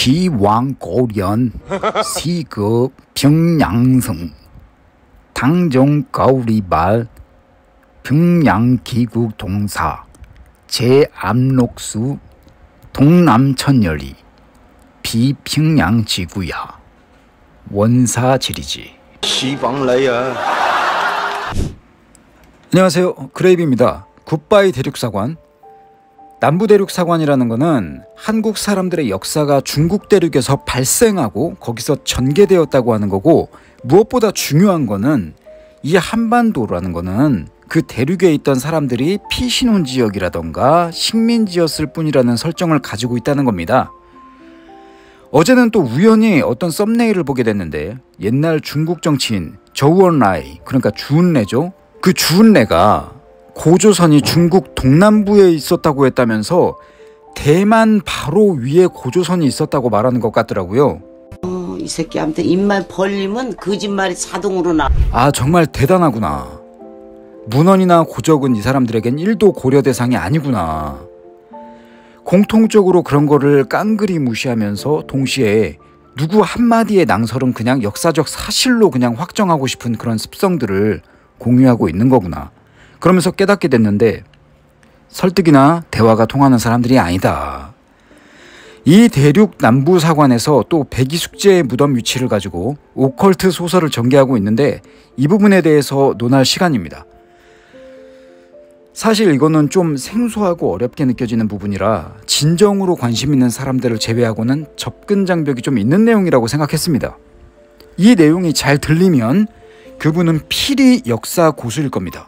시왕고련 시급 평양성 당정가오리발 평양기국동사 제암록수 동남천열이 비평양지구야 원사지리지. 시방라야. 안녕하세요, 그레이비입니다. 굿바이 대륙사관. 남부대륙사관이라는 거는 한국 사람들의 역사가 중국 대륙에서 발생하고 거기서 전개되었다고 하는 거고, 무엇보다 중요한 거는 이 한반도라는 거는 그 대륙에 있던 사람들이 피신혼 지역이라던가 식민지였을 뿐이라는 설정을 가지고 있다는 겁니다. 어제는 또 우연히 어떤 썸네일을 보게 됐는데, 옛날 중국 정치인 저우언라이, 그러니까 주은래죠. 그 주은래가 고조선이 중국 동남부에 있었다고 했다면서 대만 바로 위에 고조선이 있었다고 말하는 것 같더라고요. 이 새끼한테 입만 벌리면 거짓말이 자동으로 나. 아, 정말 대단하구나. 문헌이나 고적은 이 사람들에겐 1도 고려 대상이 아니구나. 공통적으로 그런 거를 깡그리 무시하면서 동시에 누구 한마디의 낭설은 그냥 역사적 사실로 그냥 확정하고 싶은 그런 습성들을 공유하고 있는 거구나. 그러면서 깨닫게 됐는데, 설득이나 대화가 통하는 사람들이 아니다. 이 대륙 남부사관에서 또 백이숙제의 무덤 위치를 가지고 오컬트 소설을 전개하고 있는데, 이 부분에 대해서 논할 시간입니다. 사실 이거는 좀 생소하고 어렵게 느껴지는 부분이라 진정으로 관심 있는 사람들을 제외하고는 접근 장벽이 좀 있는 내용이라고 생각했습니다. 이 내용이 잘 들리면 그분은 필히 역사 고수일 겁니다.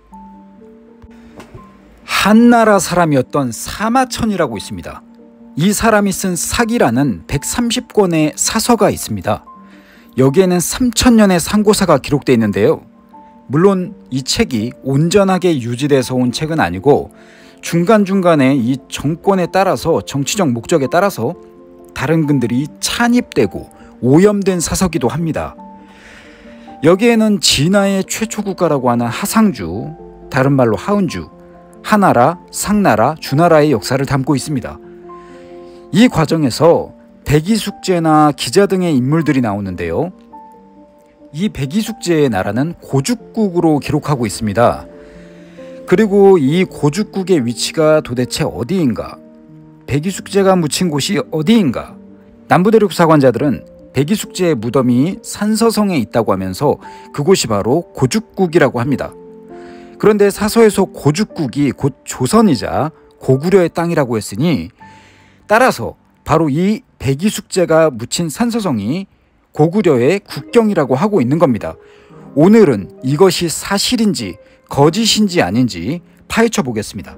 한나라 사람이었던 사마천이라고 있습니다. 이 사람이 쓴 사기라는 130권의 사서가 있습니다. 여기에는 3000년의 상고사가 기록되어 있는데요. 물론 이 책이 온전하게 유지돼서 온 책은 아니고 중간중간에 이 정권에 따라서, 정치적 목적에 따라서 다른 글들이 찬입되고 오염된 사서기도 합니다. 여기에는 진화의 최초 국가라고 하는 하상주, 다른 말로 하은주, 하나라, 상나라, 주나라의 역사를 담고 있습니다. 이 과정에서 백이숙제나 기자 등의 인물들이 나오는데요. 이 백이숙제의 나라는 고죽국으로 기록하고 있습니다. 그리고 이 고죽국의 위치가 도대체 어디인가? 백이숙제가 묻힌 곳이 어디인가? 남부대륙 사관자들은 백이숙제의 무덤이 산서성에 있다고 하면서 그곳이 바로 고죽국이라고 합니다. 그런데 사서에서 고죽국이 곧 조선이자 고구려의 땅이라고 했으니, 따라서 바로 이 백이숙제가 묻힌 산서성이 고구려의 국경이라고 하고 있는 겁니다. 오늘은 이것이 사실인지 거짓인지 아닌지 파헤쳐 보겠습니다.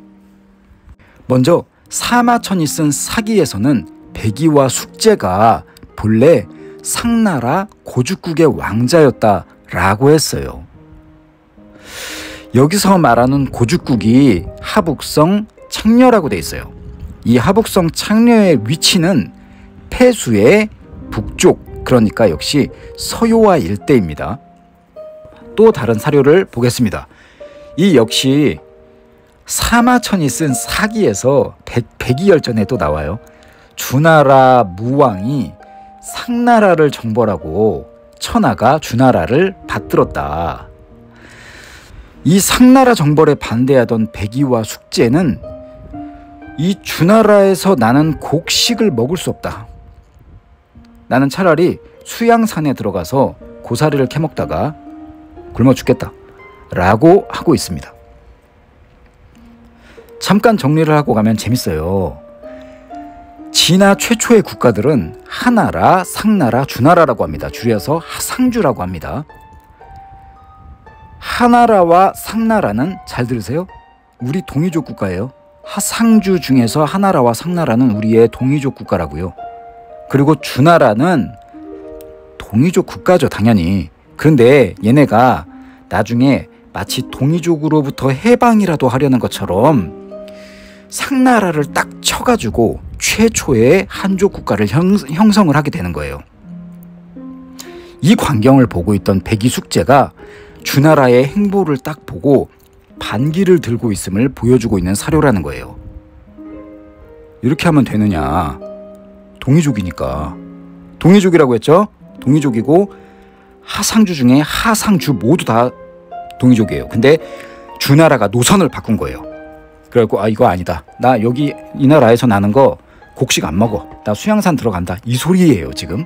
먼저 사마천이 쓴 사기에서는 백이와 숙제가 본래 상나라 고죽국의 왕자였다라고 했어요. 여기서 말하는 고죽국이 하북성 창녀라고 돼 있어요. 이 하북성 창녀의 위치는 폐수의 북쪽, 그러니까 역시 서요와 일대입니다. 또 다른 사료를 보겠습니다. 이 역시 사마천이 쓴 사기에서 백이열전에 또 나와요. 주나라 무왕이 상나라를 정벌하고 천하가 주나라를 받들었다. 이 상나라 정벌에 반대하던 백이와 숙제는 이 주나라에서 나는 곡식을 먹을 수 없다. 나는 차라리 수양산에 들어가서 고사리를 캐먹다가 굶어 죽겠다 라고 하고 있습니다. 잠깐 정리를 하고 가면 재밌어요. 진화 최초의 국가들은 하나라, 상나라, 주나라라고 합니다. 줄여서 하상주라고 합니다. 하나라와 상나라는, 잘 들으세요, 우리 동이족 국가예요. 하상주 중에서 하나라와 상나라는 우리의 동이족 국가라고요. 그리고 주나라는 동이족 국가죠, 당연히. 그런데 얘네가 나중에 마치 동이족으로부터 해방이라도 하려는 것처럼 상나라를 딱 쳐가지고 최초의 한족 국가를 형성을 하게 되는 거예요. 이 광경을 보고 있던 백이숙제가 주나라의 행보를 딱 보고 반기를 들고 있음을 보여주고 있는 사료라는 거예요. 이렇게 하면 되느냐? 동이족이니까. 동이족이라고 했죠? 동이족이고 하상주 중에 하상주 모두 다 동이족이에요. 근데 주나라가 노선을 바꾼 거예요. 그래갖고 이거 아니다. 나 여기 이 나라에서 나는 거 곡식 안 먹어. 나 수양산 들어간다. 이 소리예요 지금.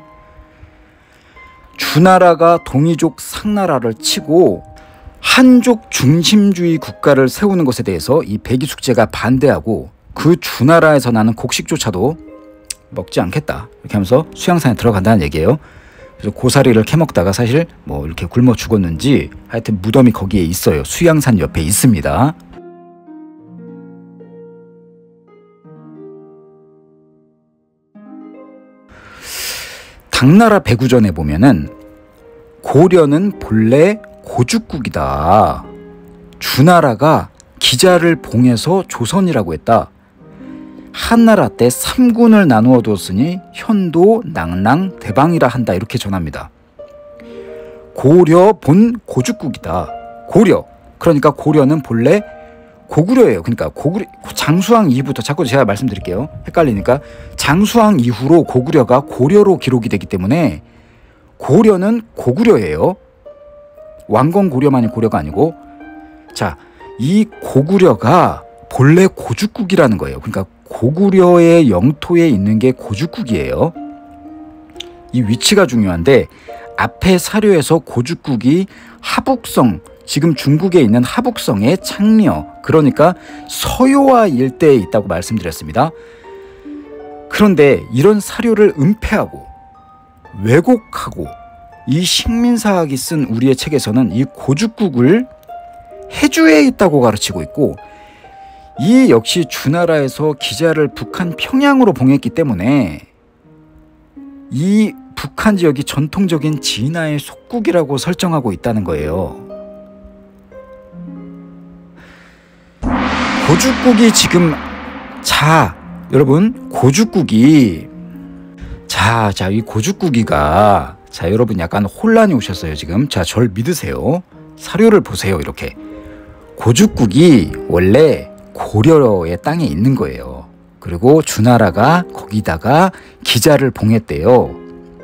주나라가 동이족 상나라를 치고 한족 중심주의 국가를 세우는 것에 대해서 이 백이숙제가 반대하고 그 주나라에서 나는 곡식조차도 먹지 않겠다. 이렇게 하면서 수양산에 들어간다는 얘기예요. 그래서 고사리를 캐먹다가 사실 뭐 이렇게 굶어 죽었는지 하여튼 무덤이 거기에 있어요. 수양산 옆에 있습니다. 당나라 배구전에 보면은 고려는 본래 고죽국이다. 주나라가 기자를 봉해서 조선이라고 했다. 한나라 때 3군을 나누어 두었으니 현도, 낙랑, 대방이라 한다. 이렇게 전합니다. 고려 본 고죽국이다. 고려. 그러니까 고려는 본래 고구려예요. 그러니까 장수왕 이후부터 자꾸 제가 말씀드릴게요. 헷갈리니까 장수왕 이후로 고구려가 고려로 기록이 되기 때문에 고려는 고구려예요. 왕건 고려만이 고려가 아니고 자, 이 고구려가 본래 고죽국이라는 거예요. 그러니까 고구려의 영토에 있는 게 고죽국이에요. 이 위치가 중요한데 앞에 사료에서 고죽국이 하북성, 지금 중국에 있는 하북성의 창려, 그러니까 서요화 일대에 있다고 말씀드렸습니다. 그런데 이런 사료를 은폐하고 왜곡하고 이 식민사학이 쓴 우리의 책에서는 이 고죽국을 해주에 있다고 가르치고 있고 이 역시 주나라에서 기자를 북한 평양으로 봉했기 때문에 이 북한 지역이 전통적인 진화의 속국이라고 설정하고 있다는 거예요. 고죽국이 지금 여러분 고죽국이 이 고죽국이가 여러분 약간 혼란이 오셨어요 지금. 절 믿으세요. 사료를 보세요. 이렇게 고죽국이 원래 고려의 땅에 있는 거예요. 그리고 주나라가 거기다가 기자를 봉했대요.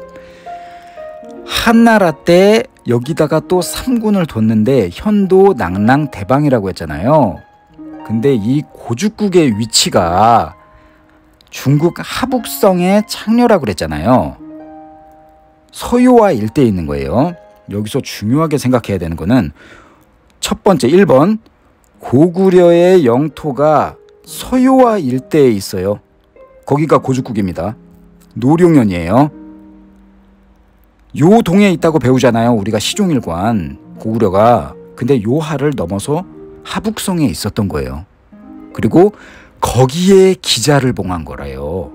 한나라 때 여기다가 또 3군을 뒀는데 현도, 낙랑, 대방이라고 했잖아요. 근데 이 고죽국의 위치가 중국 하북성의 창려라고 그랬잖아요. 서요화 일대에 있는 거예요. 여기서 중요하게 생각해야 되는 거는 첫 번째 1번 고구려의 영토가 서요화 일대에 있어요. 거기가 고죽국입니다. 노룡현이에요. 요 동에 있다고 배우잖아요. 우리가 시종일관 고구려가. 근데 요하를 넘어서 하북성에 있었던 거예요. 그리고 거기에 기자를 봉한 거라요.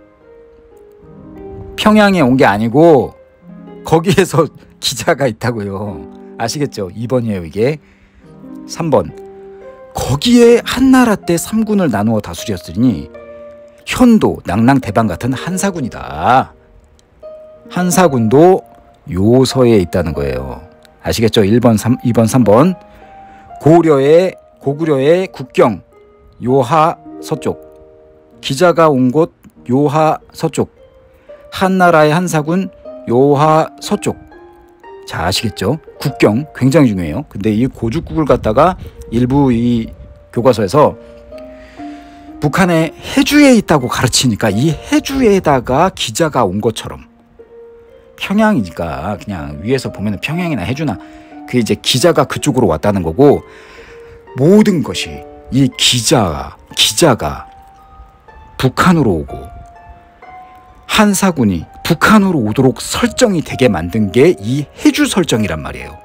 평양에 온 게 아니고 거기에서 기자가 있다고요. 아시겠죠? 2번이에요 이게. 3번 거기에 한나라 때 3군을 나누어 다스렸으니 현도, 낙랑, 대방 같은 한사군이다. 한사군도 요서에 있다는 거예요. 아시겠죠? 1번, 2번, 3번. 고구려의 국경 요하 서쪽, 기자가 온 곳 요하 서쪽, 한나라의 한사군 요하 서쪽. 자, 아시겠죠? 국경 굉장히 중요해요. 근데 이 고죽국을 갖다가 일부 이 교과서에서 북한의 해주에 있다고 가르치니까 이 해주에다가 기자가 온 것처럼, 평양이니까 그냥 위에서 보면 평양이나 해주나 그 이제 기자가 그쪽으로 왔다는 거고, 모든 것이 이 기자가 북한으로 오고 한사군이 북한으로 오도록 설정이 되게 만든 게 이 해주 설정이란 말이에요.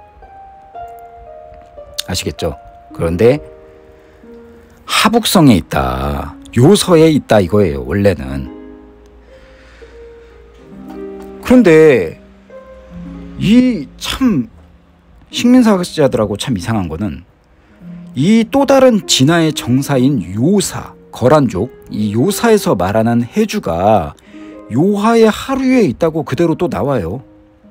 아시겠죠? 그런데 하북성에 있다, 요서에 있다 이거예요 원래는. 그런데 이 참 식민사학자들하고 참 이상한 거는 이 또 다른 진화의 정사인 요사, 거란족, 이 요사에서 말하는 해주가 요하의 하류에 있다고 그대로 또 나와요.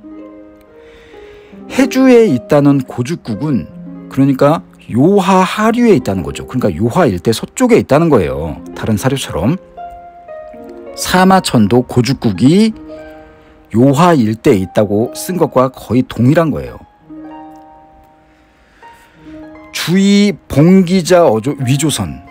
해주에 있다는 고죽국은 그러니까 요하 하류에 있다는 거죠. 그러니까 요하 일대 서쪽에 있다는 거예요. 다른 사료처럼. 사마천도 고죽국이 요하 일대에 있다고 쓴 것과 거의 동일한 거예요. 주의 봉기자 위조선.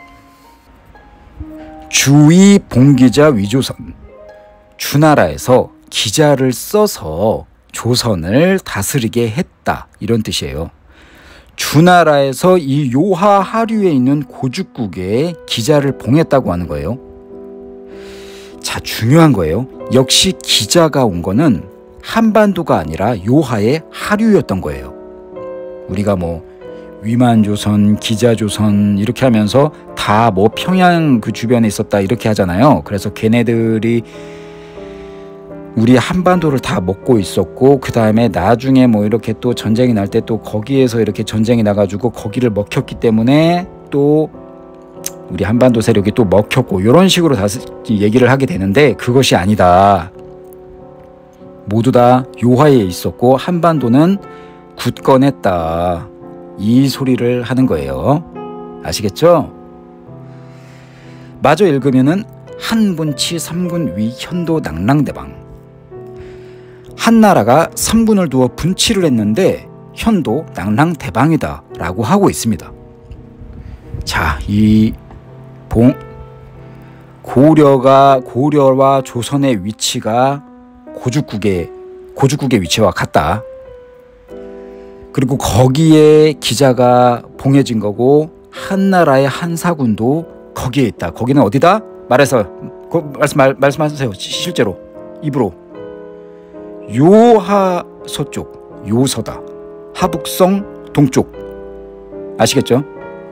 주의 봉기자 위조선. 주나라에서 기자를 써서 조선을 다스리게 했다, 이런 뜻이에요. 주나라에서 이 요하 하류에 있는 고죽국에 기자를 봉했다고 하는 거예요. 자, 중요한 거예요. 역시 기자가 온 거는 한반도가 아니라 요하의 하류였던 거예요. 우리가 뭐 위만조선, 기자조선 이렇게 하면서 다 뭐 평양 그 주변에 있었다 이렇게 하잖아요. 그래서 걔네들이 우리 한반도를 다 먹고 있었고, 그 다음에 나중에 뭐 이렇게 또 전쟁이 날 때 또 거기에서 이렇게 전쟁이 나가지고 거기를 먹혔기 때문에 또 우리 한반도 세력이 또 먹혔고, 이런 식으로 다 얘기를 하게 되는데, 그것이 아니다. 모두 다 요하에 있었고 한반도는 굳건했다, 이 소리를 하는 거예요. 아시겠죠? 마저 읽으면은 한분치 삼군 위 현도 낭랑대방. 한나라가 3군을 두어 분치를 했는데 현도 낭랑대방이다 라고 하고 있습니다. 자, 이 고려와 조선의 위치가 고죽국의 위치와 같다. 그리고 거기에 기자가 봉해진 거고, 한나라의 한사군도 거기에 있다. 거기는 어디다? 말씀하세요. 실제로 입으로. 요하 서쪽, 요서다. 하북성 동쪽. 아시겠죠?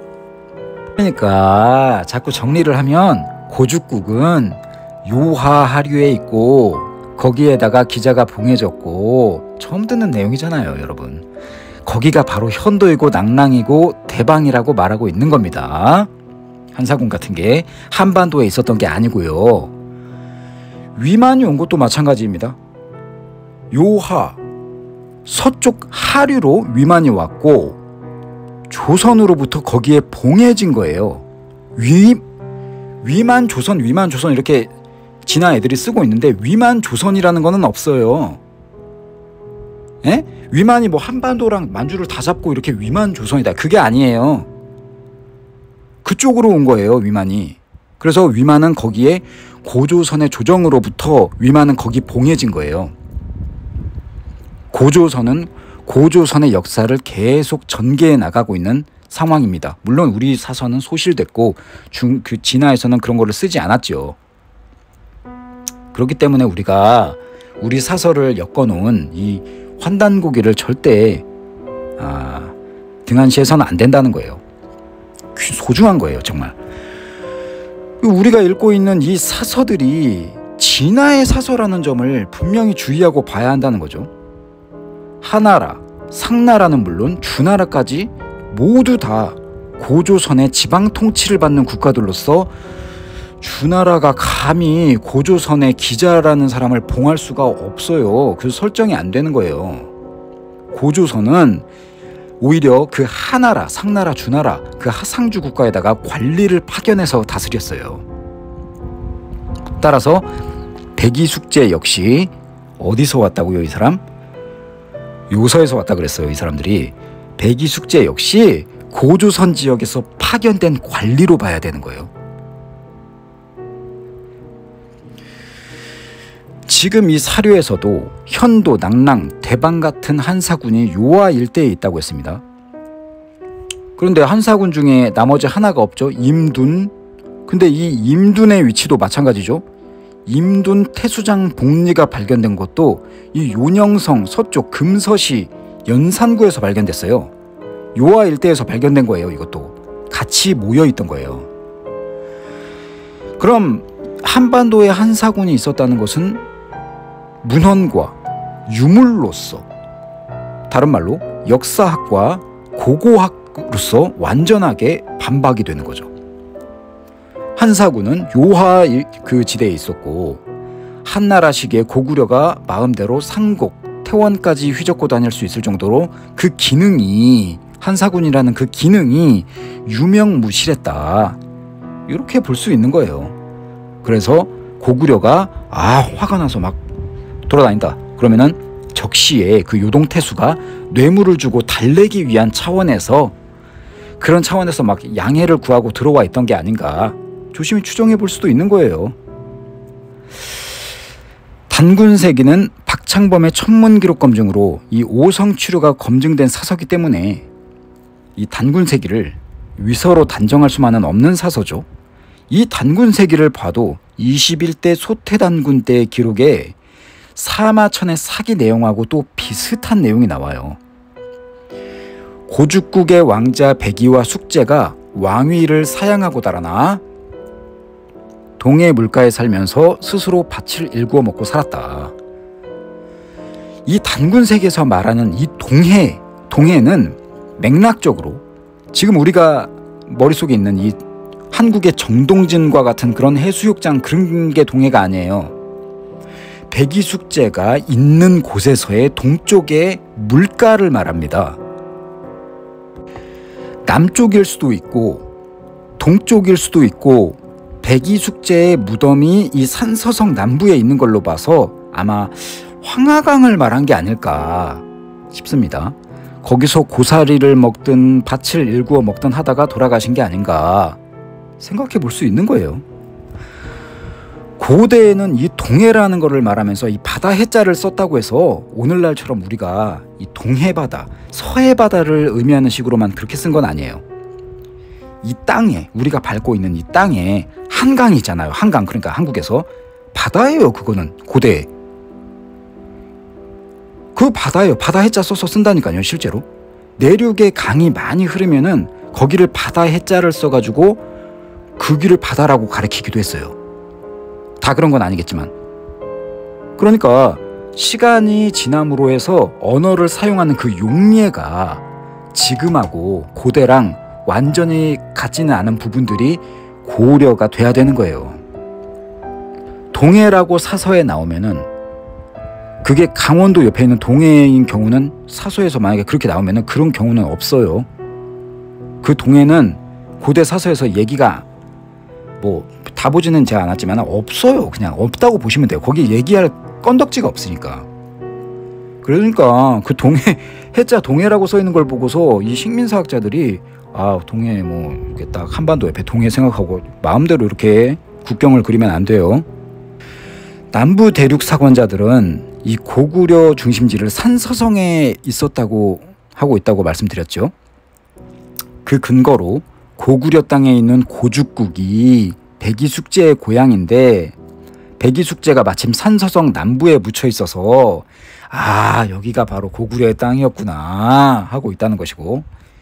그러니까 자꾸 정리를 하면 고죽국은 요하 하류에 있고 거기에다가 기자가 봉해졌고, 처음 듣는 내용이잖아요, 여러분. 거기가 바로 현도이고 낭랑이고 대방이라고 말하고 있는 겁니다. 한사군 같은 게 한반도에 있었던 게 아니고요. 위만이 온 것도 마찬가지입니다. 요하 서쪽 하류로 위만이 왔고 조선으로부터 거기에 봉해진 거예요. 위만 조선 이렇게 진화 애들이 쓰고 있는데 위만 조선이라는 거는 없어요. 에? 위만이 뭐 한반도랑 만주를 다 잡고 이렇게 위만 조선이다, 그게 아니에요. 그쪽으로 온 거예요, 위만이. 그래서 위만은 거기에 고조선의 조정으로부터 위만은 거기 봉해진 거예요. 고조선의 역사를 계속 전개해 나가고 있는 상황입니다. 물론 우리 사서는 소실됐고 그 진화에서는 그런 거를 쓰지 않았죠. 그렇기 때문에 우리가 우리 사서를 엮어놓은 이 환단고기를 절대 등한시해서는 안 된다는 거예요. 소중한 거예요, 정말. 우리가 읽고 있는 이 사서들이 진화의 사서라는 점을 분명히 주의하고 봐야 한다는 거죠. 하나라, 상나라는 물론 주나라까지 모두 다 고조선의 지방 통치를 받는 국가들로서 주나라가 감히 고조선의 기자라는 사람을 봉할 수가 없어요. 그 설정이 안 되는 거예요. 고조선은 오히려 그 하나라, 상나라, 주나라 그 하상주 국가에다가 관리를 파견해서 다스렸어요. 따라서 백이숙제 역시 어디서 왔다고요, 이 사람? 요서에서 왔다 그랬어요, 이 사람들이. 백이숙제 역시 고조선 지역에서 파견된 관리로 봐야 되는 거예요. 지금 이 사료에서도 현도, 낭랑, 대방 같은 한사군이 요하 일대에 있다고 했습니다. 그런데 한사군 중에 나머지 하나가 없죠. 임둔. 근데 이 임둔의 위치도 마찬가지죠. 임둔 태수장 복리가 발견된 것도 이 요녕성 서쪽 금서시 연산구에서 발견됐어요. 요하 일대에서 발견된 거예요. 이것도 같이 모여있던 거예요. 그럼 한반도에 한사군이 있었다는 것은 문헌과 유물로서, 다른 말로 역사학과 고고학으로서 완전하게 반박이 되는 거죠. 한사군은 요하 그 지대에 있었고 한나라 시기에 고구려가 마음대로 상곡, 태원까지 휘젓고 다닐 수 있을 정도로 그 기능이, 한사군이라는 그 기능이 유명무실했다, 이렇게 볼 수 있는 거예요. 그래서 고구려가 화가 나서 막 돌아다닌다. 그러면은 적시에 그 요동태수가 뇌물을 주고 달래기 위한 차원에서 그런 차원에서 막 양해를 구하고 들어와 있던 게 아닌가 조심히 추정해 볼 수도 있는 거예요. 단군세기는 박창범의 천문기록 검증으로 이 오성취류가 검증된 사서기 때문에 이 단군세기를 위서로 단정할 수만은 없는 사서죠. 이 단군세기를 봐도 21대 소태단군 때의 기록에 사마천의 사기 내용하고 또 비슷한 내용이 나와요. 고죽국의 왕자 백이와 숙제가 왕위를 사양하고 달아나 동해 물가에 살면서 스스로 밭을 일구어 먹고 살았다. 이 단군세기에서 말하는 이 동해는 맥락적으로 지금 우리가 머릿속에 있는 이 한국의 정동진과 같은 그런 해수욕장 그런 게 동해가 아니에요. 백이숙제가 있는 곳에서의 동쪽의 물가를 말합니다. 남쪽일 수도 있고 동쪽일 수도 있고 백이숙제의 무덤이 이 산서성 남부에 있는 걸로 봐서 아마 황하강을 말한 게 아닐까 싶습니다. 거기서 고사리를 먹든 밭을 일구어 먹든 하다가 돌아가신 게 아닌가 생각해 볼 수 있는 거예요. 고대에는 이 동해라는 것을 말하면서 이 바다 해자를 썼다고 해서 오늘날처럼 우리가 이 동해바다, 서해바다를 의미하는 식으로만 그렇게 쓴 건 아니에요. 이 땅에 우리가 밟고 있는 이 땅에 한강이잖아요. 한강 그러니까 한국에서 바다예요. 그거는 고대 그 바다예요. 바다 해자 써서 쓴다니까요. 실제로 내륙에 강이 많이 흐르면은 거기를 바다 해자를 써가지고 그 길을 바다라고 가리키기도 했어요. 다 그런 건 아니겠지만 그러니까 시간이 지남으로 해서 언어를 사용하는 그 용례가 지금하고 고대랑 완전히 같지는 않은 부분들이 고려가 돼야 되는 거예요. 동해라고 사서에 나오면은 그게 강원도 옆에 있는 동해인 경우는 사서에서 만약에 그렇게 나오면은 그런 경우는 없어요. 그 동해는 고대 사서에서 얘기가 뭐 다 보지는 제가 않았지만 없어요. 그냥 없다고 보시면 돼요. 거기 얘기할 건덕지가 없으니까. 그러니까 그 동해 해자 동해라고 써 있는 걸 보고서 이 식민사학자들이 동해 뭐 이렇게 딱 한반도 옆에 동해 생각하고 마음대로 이렇게 국경을 그리면 안 돼요. 남부 대륙 사관자들은 이 고구려 중심지를 산서성에 있었다고 하고 있다고 말씀드렸죠. 그 근거로 고구려 땅에 있는 고죽국이 백이숙제의 고향인데 백이숙제가 마침 산서성 남부에 묻혀 있어서 여기가 바로 고구려의 땅이었구나 하고 있다는 것이고,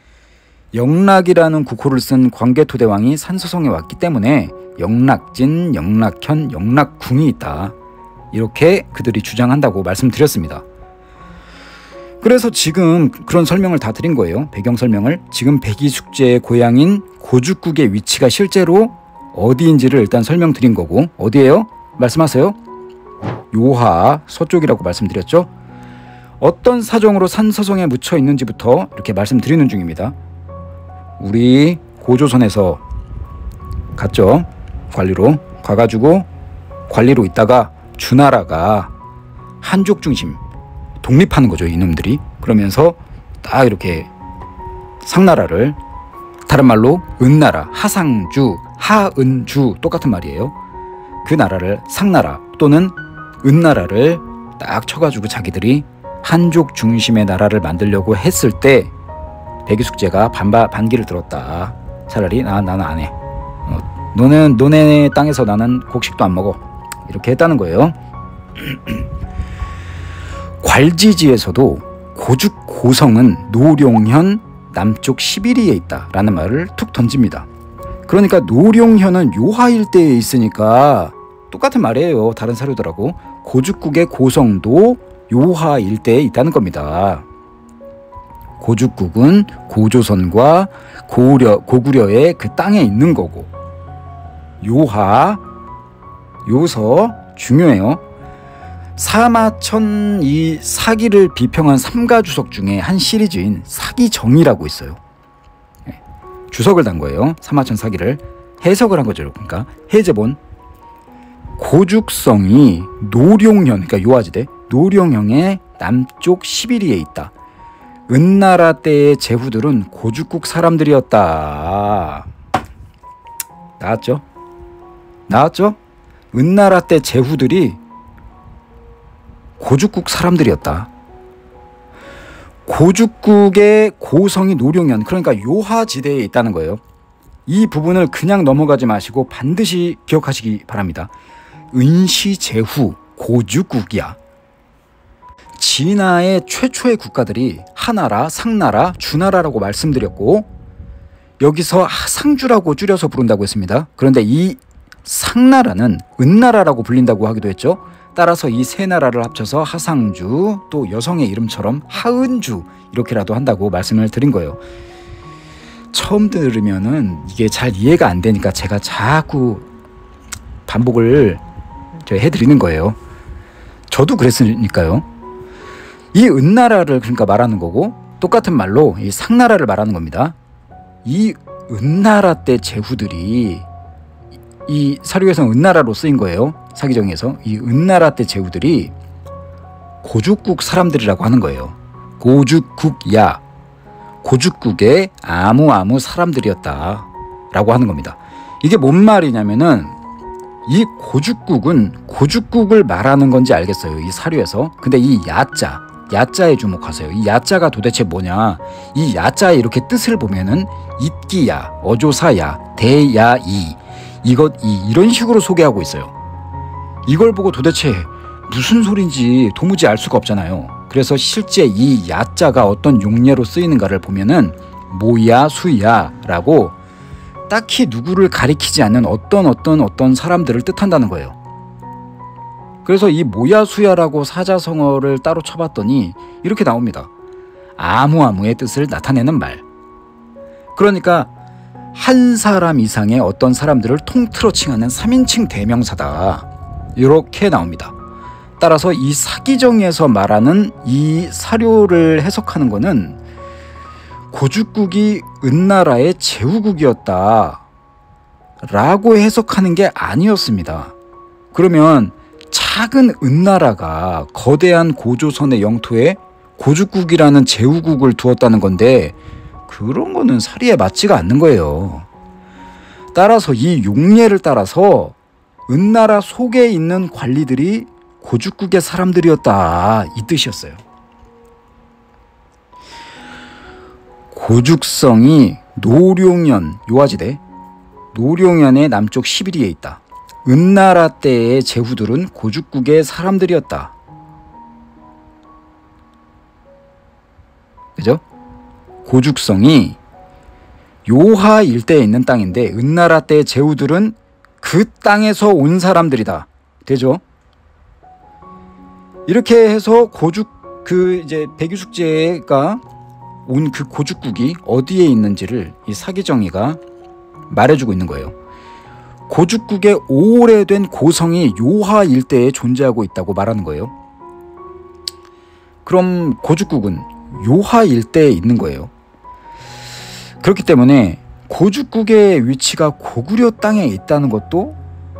영락이라는 국호를 쓴 광개토대왕이 산서성에 왔기 때문에 영락진, 영락현, 영락궁이 있다 이렇게 그들이 주장한다고 말씀드렸습니다. 그래서 지금 그런 설명을 다 드린 거예요. 배경 설명을. 지금 백이숙제의 고향인 고죽국의 위치가 실제로 어디인지를 일단 설명드린 거고, 어디예요? 말씀하세요. 요하 서쪽이라고 말씀드렸죠. 어떤 사정으로 산서성에 묻혀 있는지부터 이렇게 말씀드리는 중입니다. 우리 고조선에서 갔죠. 관리로 가가지고 관리로 있다가 주나라가 한족 중심 독립하는 거죠. 이놈들이. 그러면서 딱 이렇게 상나라를, 다른 말로 은나라, 하상주, 하은주 똑같은 말이에요. 그 나라를 상나라 또는 은나라를 딱 쳐가지고 자기들이 한족 중심의 나라를 만들려고 했을 때 백이숙제가 반기를 들었다. 차라리 나는 안 해. 너네 땅에서 나는 곡식도 안 먹어. 이렇게 했다는 거예요. 괄지지에서도 고죽 고성은 노룡현 남쪽 시비리에 있다라는 말을 툭 던집니다. 그러니까 노룡현은 요하 일대에 있으니까 똑같은 말이에요. 다른 사료들하고. 고죽국의 고성도 요하 일대에 있다는 겁니다. 고죽국은 고조선과 고구려의 그 땅에 있는 거고, 요하, 요서 중요해요. 사마천 이 사기를 비평한 삼가주석 중에 한 시리즈인 사기정이라고 있어요. 주석을 단 거예요. 사마천 사기를 해석을 한 거죠. 그러니까 해제본 고죽성이 노룡현, 그러니까 요하지대 노룡현의 남쪽 시비리에 있다. 은나라 때의 제후들은 고죽국 사람들이었다. 나왔죠? 나왔죠? 은나라 때 제후들이 고죽국 사람들이었다. 고죽국의 고성이 노룡현, 그러니까 요하지대에 있다는 거예요. 이 부분을 그냥 넘어가지 마시고 반드시 기억하시기 바랍니다. 은시제후 고죽국이야. 진화의 최초의 국가들이 하나라, 상나라, 주나라라고 말씀드렸고, 여기서 상주라고 줄여서 부른다고 했습니다. 그런데 이 상나라는 은나라라고 불린다고 하기도 했죠. 따라서 이 세 나라를 합쳐서 하상주, 또 여성의 이름처럼 하은주 이렇게라도 한다고 말씀을 드린 거예요. 처음 들으면은 이게 잘 이해가 안 되니까 제가 자꾸 반복을 해드리는 거예요. 저도 그랬으니까요. 이 은나라를 그러니까 말하는 거고, 똑같은 말로 이 상나라를 말하는 겁니다. 이 은나라 때 제후들이, 이 사료에서는 은나라로 쓰인 거예요. 사기정에서 이 은나라 때 제후들이 고죽국 사람들이라고 하는 거예요. 고죽국야, 고죽국의 아무 사람들이었다 라고 하는 겁니다. 이게 뭔 말이냐면은, 이 고죽국은 고죽국을 말하는 건지 알겠어요, 이 사료에서. 근데 이 야자에 주목하세요. 이 야자가 도대체 뭐냐. 이 야자의 이렇게 뜻을 보면은 it기야, 어조사야, 대야이, 이런 식으로 소개하고 있어요. 이걸 보고 도대체 무슨 소린지 도무지 알 수가 없잖아요. 그래서 실제 이 야자가 어떤 용례로 쓰이는가를 보면은 모야, 수야라고 딱히 누구를 가리키지 않는 어떤 사람들을 뜻한다는 거예요. 그래서 이 모야, 수야라고 사자성어를 따로 쳐봤더니 이렇게 나옵니다. 아무의 뜻을 나타내는 말. 그러니까 한 사람 이상의 어떤 사람들을 통틀어 칭하는 3인칭 대명사다, 이렇게 나옵니다. 따라서 이 사기정에서 말하는 이 사료를 해석하는 거는 고죽국이 은나라의 제후국이었다 라고 해석하는 게 아니었습니다. 그러면 작은 은나라가 거대한 고조선의 영토에 고죽국이라는 제후국을 두었다는 건데, 그런 거는 사리에 맞지가 않는 거예요. 따라서 이 용례를 따라서 은나라 속에 있는 관리들이 고죽국의 사람들이었다, 이 뜻이었어요. 고죽성이 노룡현, 요하지대 노룡현의 남쪽 시비리에 있다. 은나라 때의 제후들은 고죽국의 사람들이었다. 그죠? 고죽성이 요하 일대에 있는 땅인데 은나라 때의 제후들은 그 땅에서 온 사람들이다. 되죠? 이렇게 해서 이제 백유숙제가 온 그 고죽국이 어디에 있는지를 이 사기정의가 말해주고 있는 거예요. 고죽국의 오래된 고성이 요하 일대에 존재하고 있다고 말하는 거예요. 그럼 고죽국은 요하 일대에 있는 거예요. 그렇기 때문에 고죽국의 위치가 고구려 땅에 있다는 것도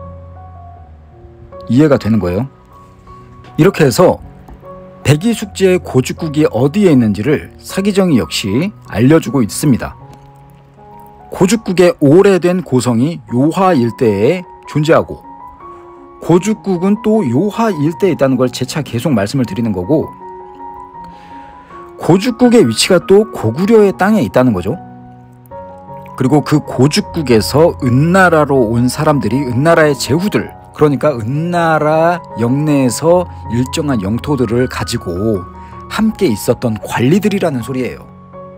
이해가 되는 거예요. 이렇게 해서 백이숙제의 고죽국이 어디에 있는지를 사기정의 역시 알려주고 있습니다. 고죽국의 오래된 고성이 요하 일대에 존재하고, 고죽국은 또 요하 일대에 있다는 걸 재차 계속 말씀을 드리는 거고, 고죽국의 위치가 또 고구려의 땅에 있다는 거죠. 그리고 그 고죽국에서 은나라로 온 사람들이 은나라의 제후들, 그러니까 은나라 영내에서 일정한 영토들을 가지고 함께 있었던 관리들이라는 소리예요.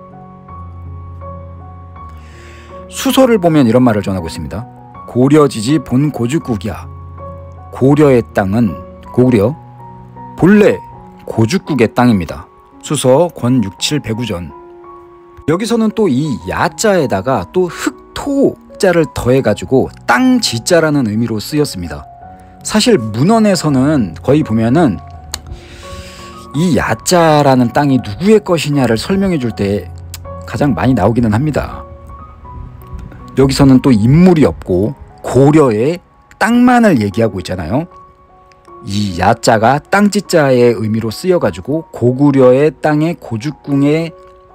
수서를 보면 이런 말을 전하고 있습니다. 고려지지 본 고죽국이야. 고려의 땅은 고구려, 본래 고죽국의 땅입니다. 수서 권 67 배구전. 여기서는 또 이 야자에다가 또 흑토자를 더해가지고 땅지자라는 의미로 쓰였습니다. 사실 문헌에서는 거의 보면은 이 야자라는 땅이 누구의 것이냐를 설명해 줄 때 가장 많이 나오기는 합니다. 여기서는 또 인물이 없고 고려의 땅만을 얘기하고 있잖아요. 이 야자가 땅지자의 의미로 쓰여가지고 고구려의 땅의 고죽궁에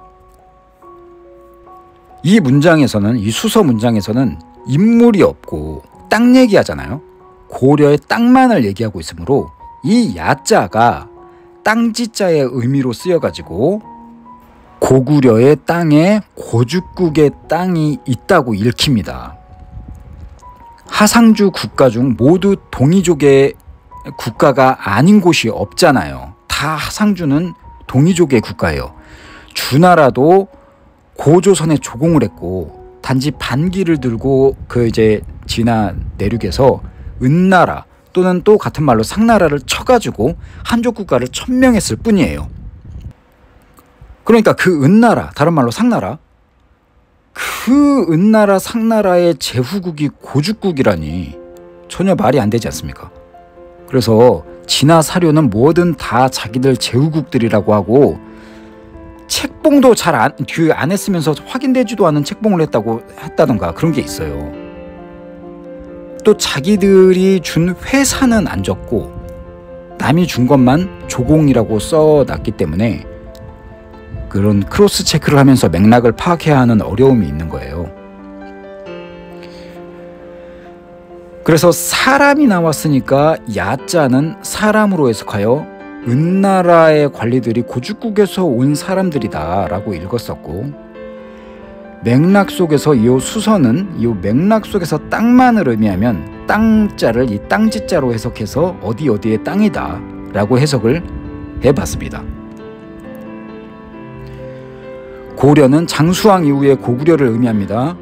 이 문장에서는 이 수서 문장에서는 인물이 없고 땅 얘기하잖아요. 고려의 땅만을 얘기하고 있으므로 이 야자가 땅지자의 의미로 쓰여가지고 고구려의 땅에 고죽국의 땅이 있다고 읽힙니다. 하상주 국가 중 모두 동이족의 국가가 아닌 곳이 없잖아요. 다 하상주는 동이족의 국가예요. 주나라도 고조선에 조공을 했고 단지 반기를 들고 그 이제 진화 내륙에서 은나라 또는 또 같은 말로 상나라를 쳐가지고 한족 국가를 천명했을 뿐이에요. 그러니까 그 은나라, 다른 말로 상나라, 그 은나라 상나라의 제후국이 고죽국이라니 전혀 말이 안 되지 않습니까? 그래서 진화 사료는 뭐든 다 자기들 제후국들이라고 하고 책봉도 잘 안 했으면서 확인되지도 않은 책봉을 했다던가 그런 게 있어요. 또 자기들이 준 회사는 안 적고 남이 준 것만 조공이라고 써놨기 때문에 그런 크로스 체크를 하면서 맥락을 파악해야 하는 어려움이 있는 거예요. 그래서 사람이 나왔으니까 야자는 사람으로 해석하여 은나라의 관리들이 고죽국에서 온 사람들이다 라고 읽었었고, 맥락 속에서 이 수서는 이 맥락 속에서 땅만을 의미하면 땅자를 이 땅지자로 해석해서 어디에 땅이다 라고 해석을 해봤습니다. 고려는 장수왕 이후에 고구려를 의미합니다.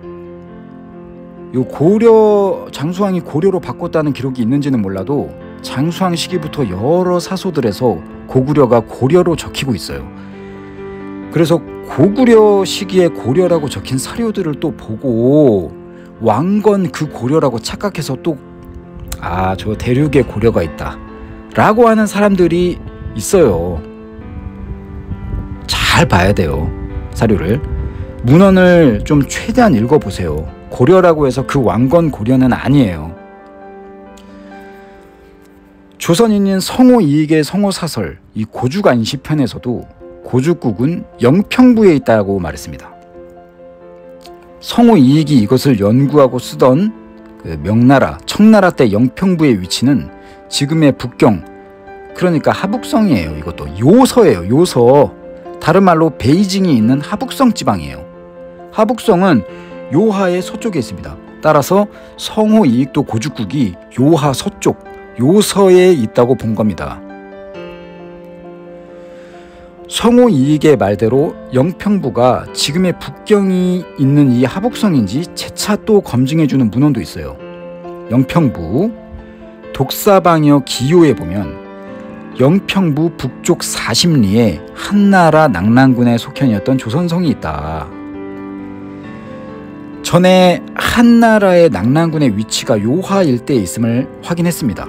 요 고려 장수왕이 고려로 바꿨다는 기록이 있는지는 몰라도 장수왕 시기부터 여러 사소들에서 고구려가 고려로 적히고 있어요. 그래서 고구려 시기에 고려라고 적힌 사료들을 또 보고 왕건 그 고려라고 착각해서 또 저 대륙에 고려가 있다 라고 하는 사람들이 있어요. 잘 봐야 돼요. 사료를 문헌을 좀 최대한 읽어보세요. 고려라고 해서 그 왕건 고려는 아니에요. 조선인인 성호 이익의 성호사설 이 고죽안시편에서도 고죽국은 영평부에 있다고 말했습니다. 성호 이익이 이것을 연구하고 쓰던 그 명나라, 청나라 때 영평부의 위치는 지금의 북경, 그러니까 하북성이에요. 이것도 요서예요. 요서. 다른 말로 베이징이 있는 하북성 지방이에요. 하북성은 요하의 서쪽에 있습니다. 따라서 성호 이익도 고죽국이 요하 서쪽, 요서에 있다고 본 겁니다. 성호 이익의 말대로 영평부가 지금의 북경이 있는 이 하북성인지 재차 또 검증해주는 문헌도 있어요. 영평부 독사방여 기요에 보면 영평부 북쪽 40리에 한나라 낙랑군의 속현이었던 조선성이 있다. 전에 한나라의 낙랑군의 위치가 요하 일대에 있음을 확인했습니다.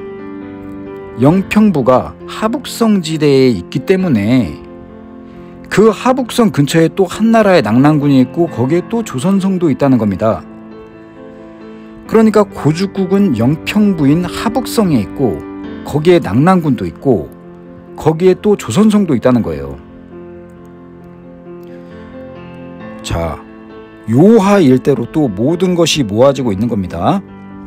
영평부가 하북성 지대에 있기 때문에 그 하북성 근처에 또 한나라의 낙랑군이 있고 거기에 또 조선성도 있다는 겁니다. 그러니까 고죽국은 영평부인 하북성에 있고 거기에 낙랑군도 있고 거기에 또 조선성도 있다는 거예요. 자, 요하 일대로 또 모든 것이 모아지고 있는 겁니다.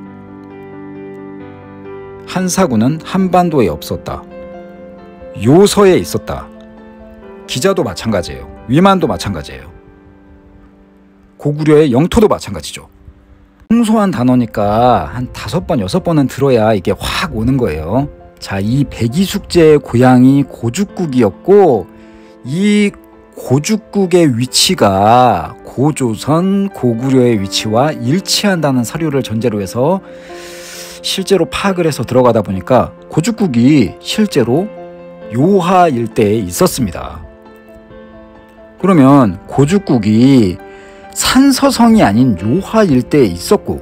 한사군은 한반도에 없었다. 요서에 있었다. 기자도 마찬가지예요. 위만도 마찬가지예요. 고구려의 영토도 마찬가지죠. 생소한 단어니까 한 5번, 6번은 들어야 이게 확 오는 거예요. 자, 이 백이숙제의 고향이 고죽국이었고 이 고죽국의 위치가 고조선, 고구려의 위치와 일치한다는 사료를 전제로 해서 실제로 파악을 해서 들어가다 보니까 고죽국이 실제로 요하 일대에 있었습니다. 그러면 고죽국이 산서성이 아닌 요하 일대에 있었고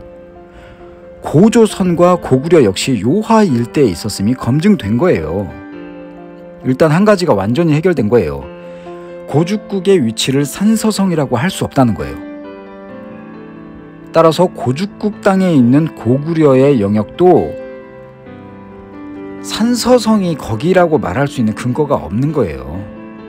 고조선과 고구려 역시 요하 일대에 있었음이 검증된 거예요. 일단 한 가지가 완전히 해결된 거예요. 고죽국의 위치를 산서성이라고 할 수 없다는 거예요. 따라서 고죽국 땅에 있는 고구려의 영역도 산서성이 거기라고 말할 수 있는 근거가 없는 거예요.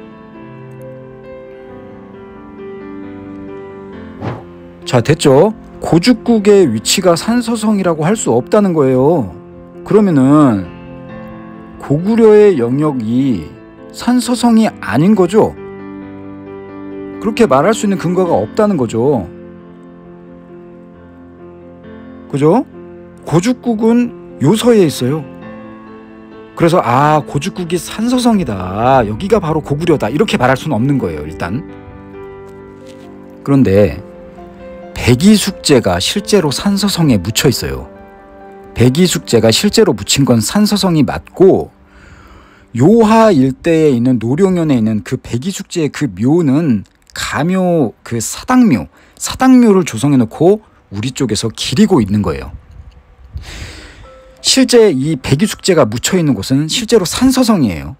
자, 됐죠? 고죽국의 위치가 산서성이라고 할 수 없다는 거예요. 그러면은 고구려의 영역이 산서성이 아닌 거죠? 그렇게 말할 수 있는 근거가 없다는 거죠. 그죠? 고죽국은 요서에 있어요. 그래서 고죽국이 산서성이다, 여기가 바로 고구려다, 이렇게 말할 수는 없는 거예요, 일단. 그런데 백이숙제가 실제로 산서성에 묻혀 있어요. 백이숙제가 실제로 묻힌 건 산서성이 맞고, 요하 일대에 있는 노룡현에 있는 그 백이숙제의 그 묘는 가묘, 그 사당묘를 조성해 놓고 우리 쪽에서 기리고 있는 거예요. 실제 이 백이숙제가 묻혀 있는 곳은 실제로 산서성이에요.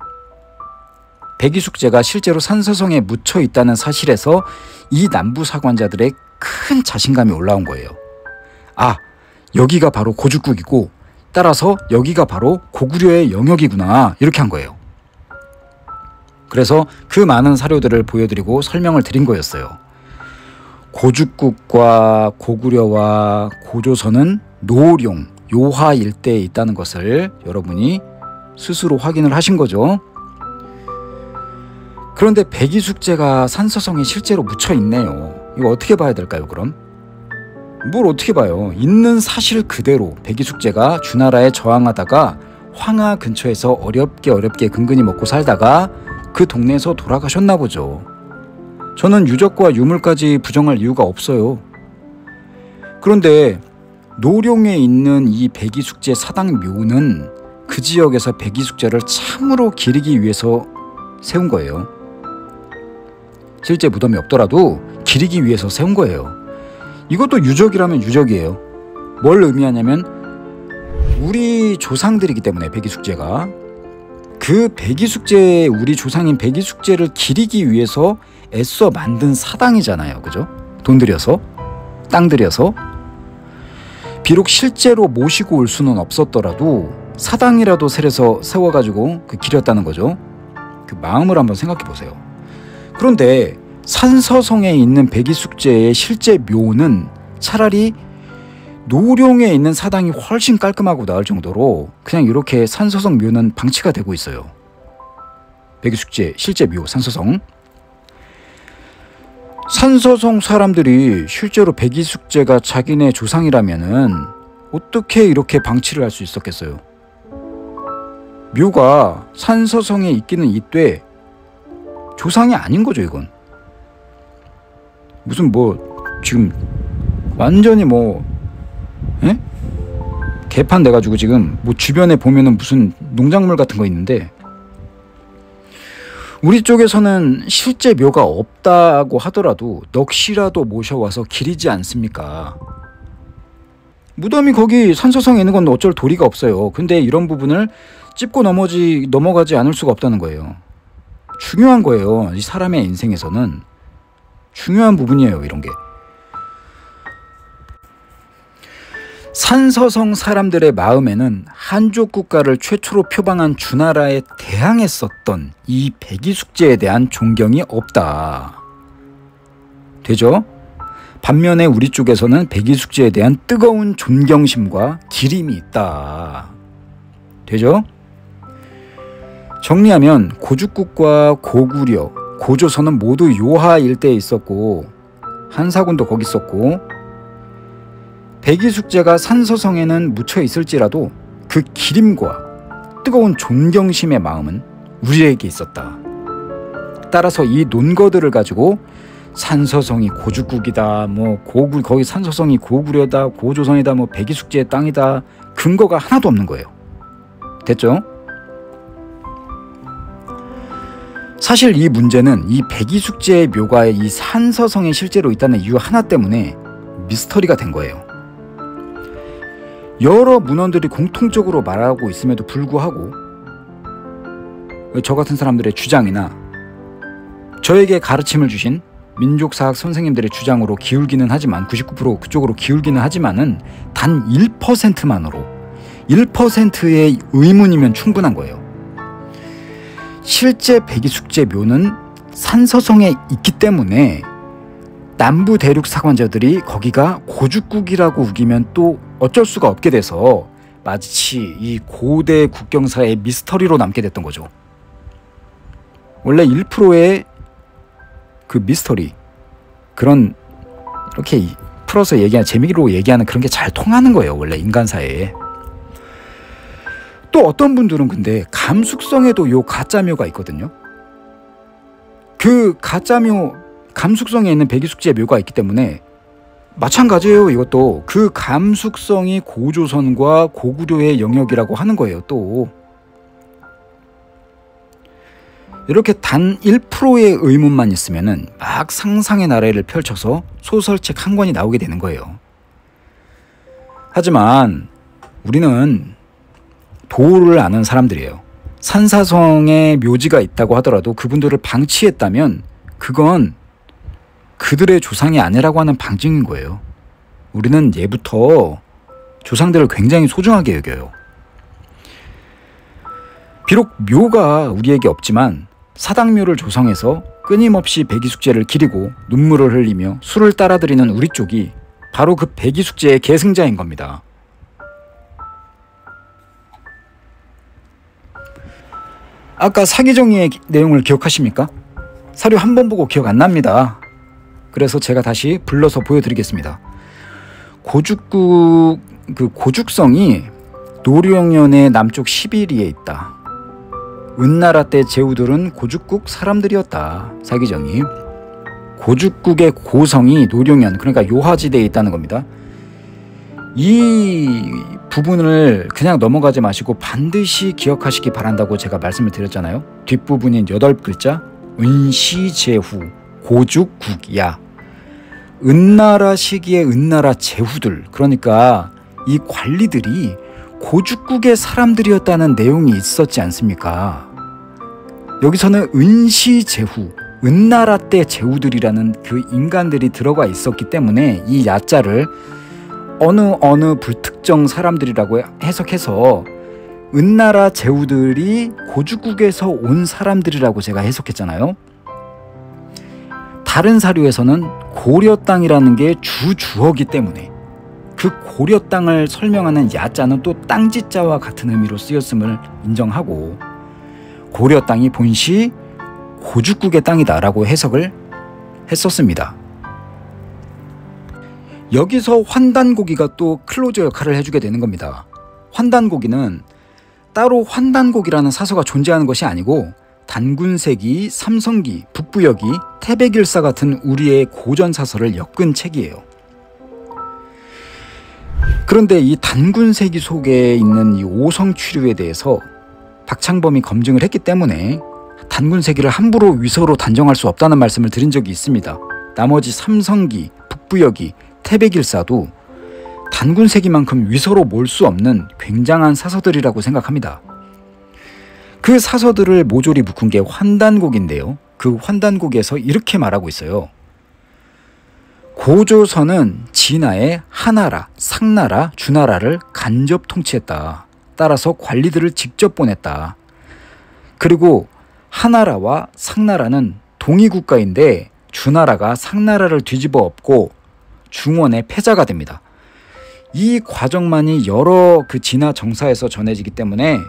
백이숙제가 실제로 산서성에 묻혀 있다는 사실에서 이 남부사관자들의 큰 자신감이 올라온 거예요. 여기가 바로 고죽국이고, 따라서 여기가 바로 고구려의 영역이구나, 이렇게 한 거예요. 그래서 그 많은 사료들을 보여드리고 설명을 드린 거였어요. 고죽국과 고구려와 고조선은 노룡, 요하 일대에 있다는 것을 여러분이 스스로 확인을 하신 거죠. 그런데 백이숙제가 산서성에 실제로 묻혀 있네요. 이거 어떻게 봐야 될까요, 그럼? 뭘 어떻게 봐요? 있는 사실 그대로 백이숙제가 주나라에 저항하다가 황하 근처에서 어렵게 근근히 먹고 살다가 그 동네에서 돌아가셨나 보죠. 저는 유적과 유물까지 부정할 이유가 없어요. 그런데 노룡에 있는 이 백이숙제 사당묘는 그 지역에서 백이숙제를 참으로 기리기 위해서 세운 거예요. 실제 무덤이 없더라도 기리기 위해서 세운 거예요. 이것도 유적이라면 유적이에요. 뭘 의미하냐면 우리 조상들이기 때문에 백이숙제가, 그 백이숙제, 우리 조상인 백이숙제를 기리기 위해서 애써 만든 사당이잖아요. 그죠? 돈 들여서, 땅 들여서. 비록 실제로 모시고 올 수는 없었더라도 사당이라도 세워가지고 기렸다는 거죠. 그 마음을 한번 생각해 보세요. 그런데 산서성에 있는 백이숙제의 실제 묘는 차라리 노룡에 있는 사당이 훨씬 깔끔하고 나을 정도로 그냥 이렇게 산서성 묘는 방치가 되고 있어요. 백이숙제 실제 묘 산서성. 산서성 사람들이 실제로 백이숙제가 자기네 조상이라면은 어떻게 이렇게 방치를 할 수 있었겠어요? 묘가 산서성에 있기는 있되 조상이 아닌 거죠, 이건. 무슨 지금 완전히 개판 돼가지고 지금 주변에 보면은 무슨 농작물 같은 거 있는데, 우리 쪽에서는 실제 묘가 없다고 하더라도 넋이라도 모셔와서 기리지 않습니까? 무덤이 거기 산서성에 있는 건 어쩔 도리가 없어요. 근데 이런 부분을 짚고 넘어가지 않을 수가 없다는 거예요. 중요한 거예요. 이 사람의 인생에서는 중요한 부분이에요, 이런 게. 산서성 사람들의 마음에는 한족 국가를 최초로 표방한 주나라에 대항했었던 이 백이숙제에 대한 존경이 없다. 되죠? 반면에 우리 쪽에서는 백이숙제에 대한 뜨거운 존경심과 기림이 있다. 되죠? 정리하면 고죽국과 고구려, 고조선은 모두 요하 일대에 있었고 한사군도 거기 있었고, 백이숙제가 산서성에는 묻혀 있을지라도 그 기림과 뜨거운 존경심의 마음은 우리에게 있었다. 따라서 이 논거들을 가지고 산서성이 고죽국이다, 거기 산서성이 고구려다, 고조선이다, 백이숙제의 땅이다, 근거가 하나도 없는 거예요. 됐죠? 사실 이 문제는 이 백이숙제의 묘가 이 산서성에 실제로 있다는 이유 하나 때문에 미스터리가 된 거예요. 여러 문헌들이 공통적으로 말하고 있음에도 불구하고 저 같은 사람들의 주장이나 저에게 가르침을 주신 민족사학 선생님들의 주장으로 기울기는 하지만 99% 그쪽으로 기울기는 하지만은 단 1%만으로 1%의 의문이면 충분한 거예요. 실제 백이숙제 묘는 산서성에 있기 때문에 남부 대륙 사관자들이 거기가 고죽국이라고 우기면 또 어쩔 수가 없게 돼서 마치 이 고대 국경사의 미스터리로 남게 됐던 거죠. 원래 1%의 그 미스터리, 그런 이렇게 풀어서 얘기하는, 재미로 얘기하는 그런 게 잘 통하는 거예요, 원래 인간사회에. 또 어떤 분들은 근데 감숙성에도 요 가짜묘가 있거든요. 그 가짜묘, 감숙성에 있는 백이숙지의 묘가 있기 때문에 마찬가지예요. 이것도 그 감숙성이 고조선과 고구려의 영역이라고 하는 거예요. 또 이렇게 단 1%의 의문만 있으면은 막 상상의 나래를 펼쳐서 소설책 한 권이 나오게 되는 거예요. 하지만 우리는 도를 아는 사람들이에요. 산사성에 묘지가 있다고 하더라도 그분들을 방치했다면 그건 그들의 조상이 아니라고 하는 방증인 거예요. 우리는 예부터 조상들을 굉장히 소중하게 여겨요. 비록 묘가 우리에게 없지만 사당묘를 조성해서 끊임없이 백이숙제를 기리고 눈물을 흘리며 술을 따라드리는 우리 쪽이 바로 그 백이숙제의 계승자인 겁니다. 아까 사기정의의 내용을 기억하십니까? 사료 한 번 보고 기억 안 납니다. 그래서 제가 다시 불러서 보여드리겠습니다. 고죽국, 그 고죽성이 노령연의 남쪽 11리에 있다. 은나라 때 제후들은 고죽국 사람들이었다. 사기정이. 고죽국의 고성이 노령연, 그러니까 요하지대에 있다는 겁니다. 이 부분을 그냥 넘어가지 마시고 반드시 기억하시기 바란다고 제가 말씀을 드렸잖아요. 뒷부분인 8글자 은시제후 고죽국야. 은나라 시기의 은나라 제후들, 그러니까 이 관리들이 고죽국의 사람들이었다는 내용이 있었지 않습니까? 여기서는 은시제후, 은나라 때 제후들이라는 그 인간들이 들어가 있었기 때문에 이 야자를 어느 불특정 사람들이라고 해석해서 은나라 제후들이 고죽국에서 온 사람들이라고 제가 해석했잖아요. 다른 사료에서는 고려 땅이라는 게 주주어기 때문에 그 고려 땅을 설명하는 야자는 또 땅지자와 같은 의미로 쓰였음을 인정하고 고려 땅이 본시 고죽국의 땅이다라고 해석을 했었습니다. 여기서 환단고기가 또 클로저 역할을 해주게 되는 겁니다. 환단고기는 따로 환단고기라는 사서가 존재하는 것이 아니고 단군세기, 삼성기, 북부여기, 태백일사 같은 우리의 고전 사서를 엮은 책이에요. 그런데 이 단군세기 속에 있는 이 오성취류에 대해서 박창범이 검증을 했기 때문에 단군세기를 함부로 위서로 단정할 수 없다는 말씀을 드린 적이 있습니다. 나머지 삼성기, 북부여기, 태백일사도 단군세기만큼 위서로 몰 수 없는 굉장한 사서들이라고 생각합니다. 그 사서들을 모조리 묶은 게 환단곡인데요. 그 환단곡에서 이렇게 말하고 있어요. 고조선은 진하의 하나라, 상나라, 주나라를 간접 통치했다. 따라서 관리들을 직접 보냈다. 그리고 하나라와 상나라는 동이국가인데 주나라가 상나라를 뒤집어 엎고 중원의 패자가 됩니다. 이 과정만이 여러 그 진화 정사에서 전해지기 때문에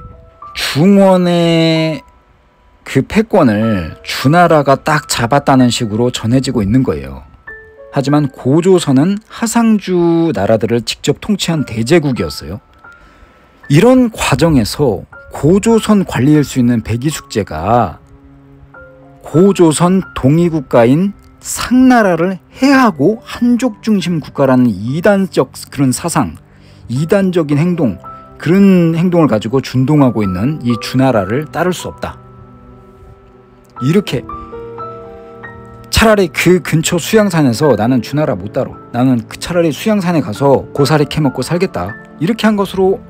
중원의 그 패권을 주나라가 딱 잡았다는 식으로 전해지고 있는 거예요. 하지만 고조선은 하상주 나라들을 직접 통치한 대제국이었어요. 이런 과정에서 고조선 관리일 수 있는 백이숙제가 고조선 동이국가인 상나라를 해하고 한족 중심 국가라는 이단적 그런 사상, 이단적인 행동, 그런 행동을 가지고 준동하고 있는 이 주나라를 따를 수 없다. 이렇게 차라리 그 근처 수양산에서 나는 주나라 못 따로, 나는 차라리 수양산에 가서 고사리 캐먹고 살겠다, 이렇게 한 것으로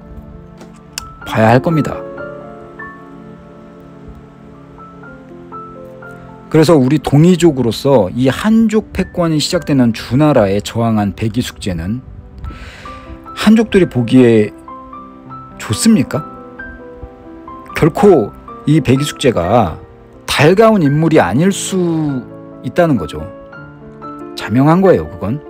봐야 할 겁니다. 그래서 우리 동이족으로서 이 한족 패권이 시작되는 주나라에 저항한 백이숙제는 한족들이 보기에 좋습니까? 결코 이 백이숙제가 달가운 인물이 아닐 수 있다는 거죠. 자명한 거예요, 그건.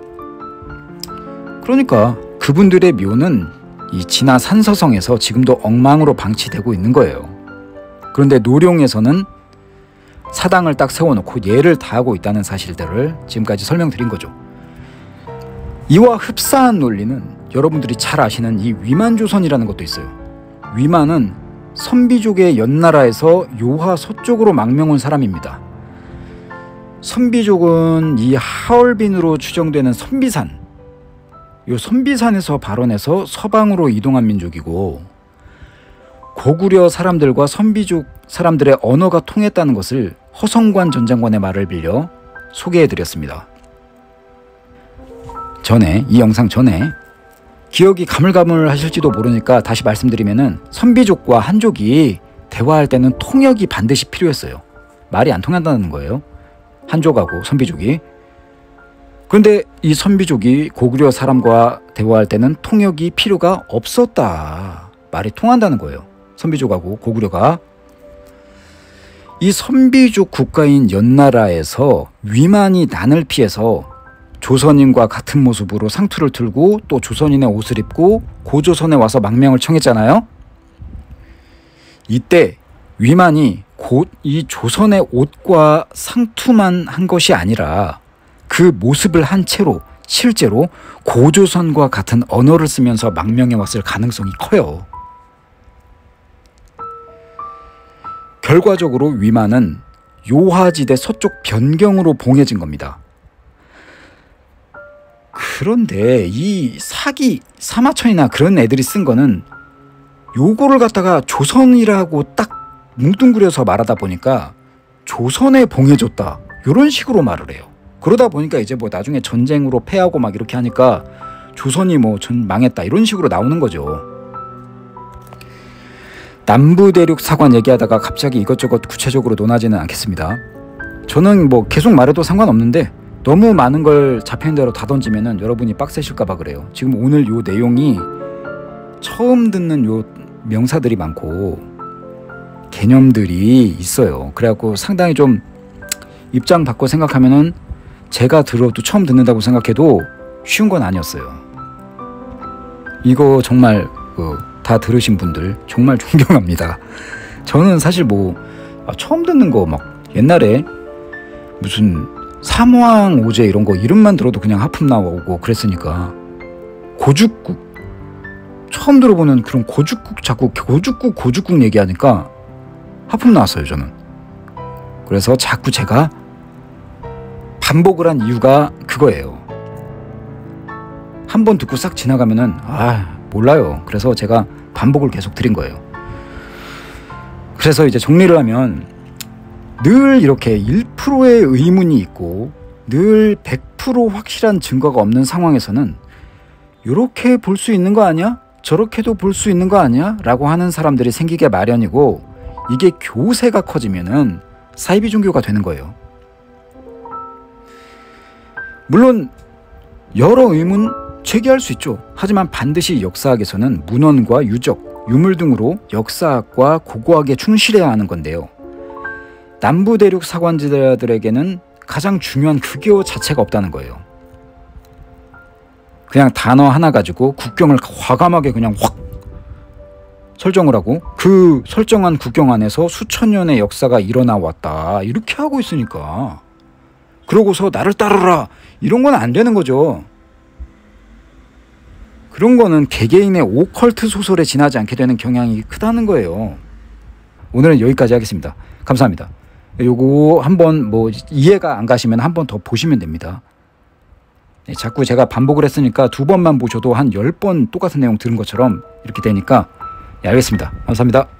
그러니까 그분들의 묘는 이 진화 산서성에서 지금도 엉망으로 방치되고 있는 거예요. 그런데 노룡에서는 사당을 딱 세워놓고 예를 다하고 있다는 사실들을 지금까지 설명드린 거죠. 이와 흡사한 논리는 여러분들이 잘 아시는 이 위만조선이라는 것도 있어요. 위만은 선비족의 연나라에서 요하 서쪽으로 망명 온 사람입니다. 선비족은 이 하얼빈으로 추정되는 선비산, 요 선비산에서 발원해서 서방으로 이동한 민족이고, 고구려 사람들과 선비족 사람들의 언어가 통했다는 것을 허성관 전 장관의 말을 빌려 소개해드렸습니다. 이 영상 전에 기억이 가물가물하실지도 모르니까 다시 말씀드리면은, 선비족과 한족이 대화할 때는 통역이 반드시 필요했어요. 말이 안 통한다는 거예요, 한족하고 선비족이. 그런데 이 선비족이 고구려 사람과 대화할 때는 통역이 필요가 없었다. 말이 통한다는 거예요, 선비족하고 고구려가. 이 선비족 국가인 연나라에서 위만이 난을 피해서 조선인과 같은 모습으로 상투를 틀고 또 조선인의 옷을 입고 고조선에 와서 망명을 청했잖아요. 이때 위만이 곧 이 조선의 옷과 상투만 한 것이 아니라 그 모습을 한 채로 실제로 고조선과 같은 언어를 쓰면서 망명해 왔을 가능성이 커요. 결과적으로 위만은 요하지대 서쪽 변경으로 봉해진 겁니다. 그런데 이 사기 사마천이나 그런 애들이 쓴 거는 요거를 갖다가 조선이라고 딱 뭉뚱그려서 말하다 보니까 조선에 봉해줬다, 이런 식으로 말을 해요. 그러다 보니까 이제 뭐 나중에 전쟁으로 패하고 막 이렇게 하니까 조선이 뭐 망했다, 이런 식으로 나오는 거죠. 남부대륙 사관 얘기하다가 갑자기 이것저것 구체적으로 논하지는 않겠습니다. 저는 뭐 계속 말해도 상관없는데 너무 많은 걸 잡히는 대로 다 던지면은 여러분이 빡세실까봐 그래요. 지금 오늘 요 내용이 처음 듣는 요 명사들이 많고 개념들이 있어요. 그래갖고 상당히 좀 입장 바꿔 생각하면은 제가 들어도 처음 듣는다고 생각해도 쉬운 건 아니었어요. 이거 정말 다 들으신 분들 정말 존경합니다. 저는 사실 뭐 처음 듣는 거 막 옛날에 무슨 삼왕 오제 이런 거 이름만 들어도 그냥 하품 나오고 그랬으니까, 고죽국 처음 들어보는 그런 고죽국, 자꾸 고죽국 얘기하니까 하품 나왔어요, 저는. 그래서 자꾸 제가 반복을 한 이유가 그거예요. 한 번 듣고 싹 지나가면은 몰라요. 그래서 제가 반복을 계속 드린 거예요. 그래서 이제 정리를 하면, 늘 이렇게 1%의 의문이 있고 늘 100% 확실한 증거가 없는 상황에서는 이렇게 볼 수 있는 거 아니야? 저렇게도 볼 수 있는 거 아니야? 라고 하는 사람들이 생기게 마련이고, 이게 교세가 커지면은 사이비 종교가 되는 거예요. 물론 여러 의문 제기할 수 있죠. 하지만 반드시 역사학에서는 문헌과 유적, 유물 등으로 역사학과 고고하게 충실해야 하는 건데요. 남부대륙 사관지대들에게는 가장 중요한 국교 자체가 없다는 거예요. 그냥 단어 하나 가지고 국경을 과감하게 그냥 확 설정을 하고, 그 설정한 국경 안에서 수천 년의 역사가 일어나 왔다, 이렇게 하고 있으니까, 그러고서 나를 따르라 이런 건 안 되는 거죠. 그런 거는 개개인의 오컬트 소설에 지나지 않게 되는 경향이 크다는 거예요. 오늘은 여기까지 하겠습니다. 감사합니다. 요거 한번 뭐 이해가 안 가시면 한 번 더 보시면 됩니다. 자꾸 제가 반복을 했으니까 2번만 보셔도 한 10번 똑같은 내용 들은 것처럼 이렇게 되니까. 알겠습니다. 감사합니다.